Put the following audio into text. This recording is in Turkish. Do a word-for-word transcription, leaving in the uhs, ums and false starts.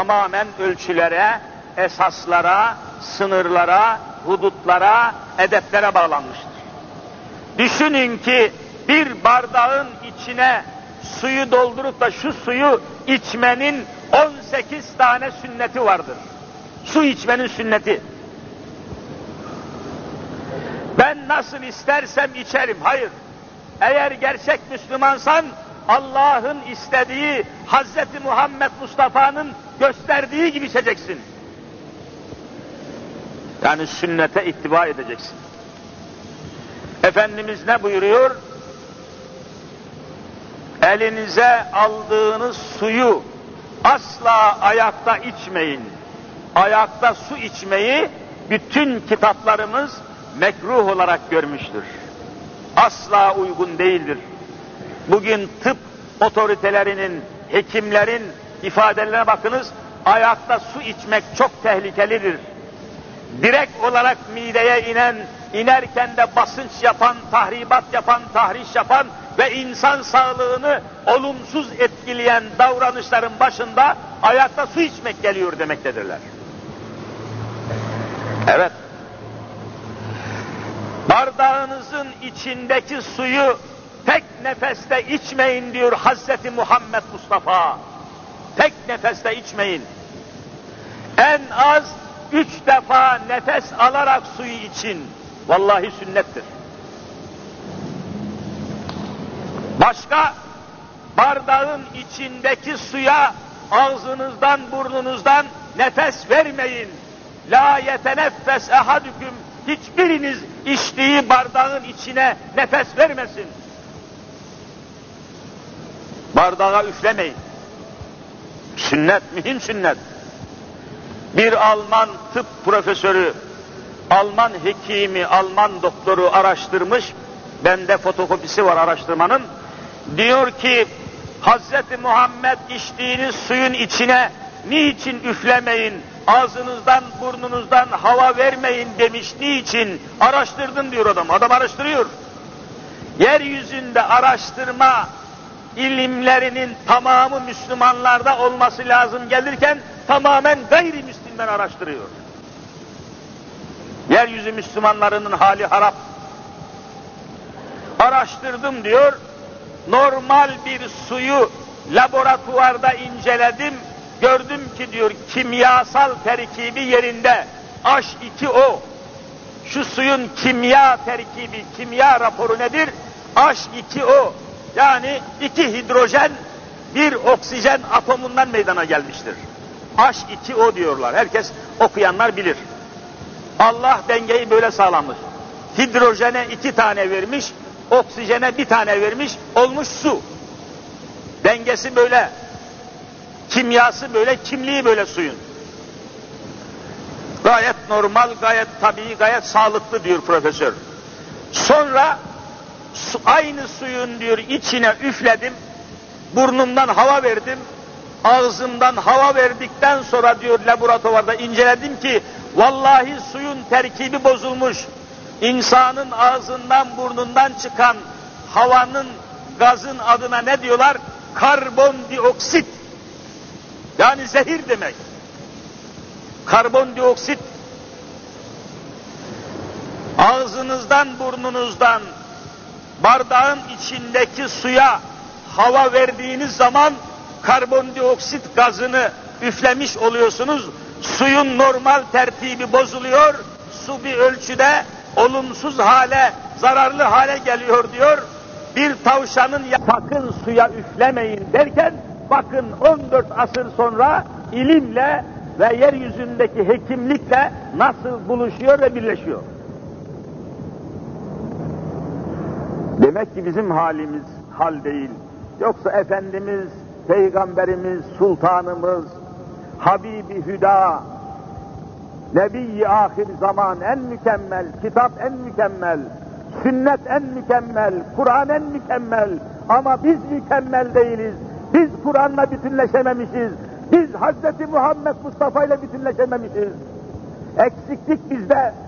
tamamen ölçülere, esaslara, sınırlara, hudutlara, edeplere bağlanmıştır. Düşünün ki bir bardağın içine suyu doldurup da şu suyu içmenin on sekiz tane sünneti vardır. Su içmenin sünneti. Ben nasıl istersem içerim. Hayır. Eğer gerçek Müslümansan Allah'ın istediği, Hazreti Muhammed Mustafa'nın gösterdiği gibi içeceksin. Yani sünnete ittiba edeceksin. Efendimiz ne buyuruyor? Elinize aldığınız suyu asla ayakta içmeyin. Ayakta su içmeyi bütün kitaplarımız mekruh olarak görmüştür. Asla uygun değildir. Bugün tıp otoritelerinin, hekimlerin ifadelerine bakınız, ayakta su içmek çok tehlikelidir. Direkt olarak mideye inen, inerken de basınç yapan, tahribat yapan, tahriş yapan ve insan sağlığını olumsuz etkileyen davranışların başında ayakta su içmek geliyor demektedirler. Evet. Bardağınızın içindeki suyu tek nefeste içmeyin diyor Hazreti Muhammed Mustafa. Tek nefeste içmeyin. En az üç defa nefes alarak suyu için. Vallahi sünnettir. Başka, bardağın içindeki suya ağzınızdan, burnunuzdan nefes vermeyin. La yeteneffes ehadüküm, hiçbiriniz içtiği bardağın içine nefes vermesin. Bardağa üflemeyin. Sünnet, mühim sünnet. Bir Alman tıp profesörü, Alman hekimi, Alman doktoru araştırmış, bende fotokopisi var araştırmanın, diyor ki, Hazreti Muhammed içtiğiniz suyun içine niçin üflemeyin, ağzınızdan, burnunuzdan hava vermeyin demiş, niçin? Araştırdın diyor adam, adam araştırıyor. Yeryüzünde araştırma ilimlerinin tamamı Müslümanlarda olması lazım gelirken, tamamen gayrimüslimler araştırıyor. Yeryüzü Müslümanlarının hali harap. Araştırdım diyor, normal bir suyu laboratuvarda inceledim, gördüm ki diyor kimyasal terkibi yerinde H iki O. Şu suyun kimya terkibi, kimya raporu nedir? H iki O. Yani iki hidrojen, bir oksijen atomundan meydana gelmiştir. H iki O diyorlar. Herkes okuyanlar bilir. Allah dengeyi böyle sağlamış. Hidrojene iki tane vermiş, oksijene bir tane vermiş, olmuş su. Dengesi böyle. Kimyası böyle, kimliği böyle suyun. Gayet normal, gayet tabii, gayet sağlıklı diyor profesör. Sonra su, aynı suyun diyor içine üfledim, burnumdan hava verdim, ağzımdan hava verdikten sonra diyor laboratuvarda inceledim ki vallahi suyun terkibi bozulmuş. İnsanın ağzından burnundan çıkan havanın, gazın adına ne diyorlar? Karbondioksit. Yani zehir demek. Karbondioksit. Ağzınızdan, burnunuzdan bardağın içindeki suya hava verdiğiniz zaman karbondioksit gazını üflemiş oluyorsunuz. Suyun normal tertibi bozuluyor. Su bir ölçüde olumsuz hale, zararlı hale geliyor diyor. Bir tavşanın sakın suya üflemeyin derken bakın on dört asır sonra ilimle ve yeryüzündeki hekimlikle nasıl buluşuyor ve birleşiyor. Demek ki bizim halimiz hal değil. Yoksa Efendimiz, Peygamberimiz, Sultanımız, Habibi Hüda, Nebi-i ahir zaman en mükemmel, kitap en mükemmel, sünnet en mükemmel, Kur'an en mükemmel ama biz mükemmel değiliz. Biz Kur'an'la bütünleşememişiz. Biz Hazreti Muhammed Mustafa ile bütünleşememişiz. Eksiklik bizde.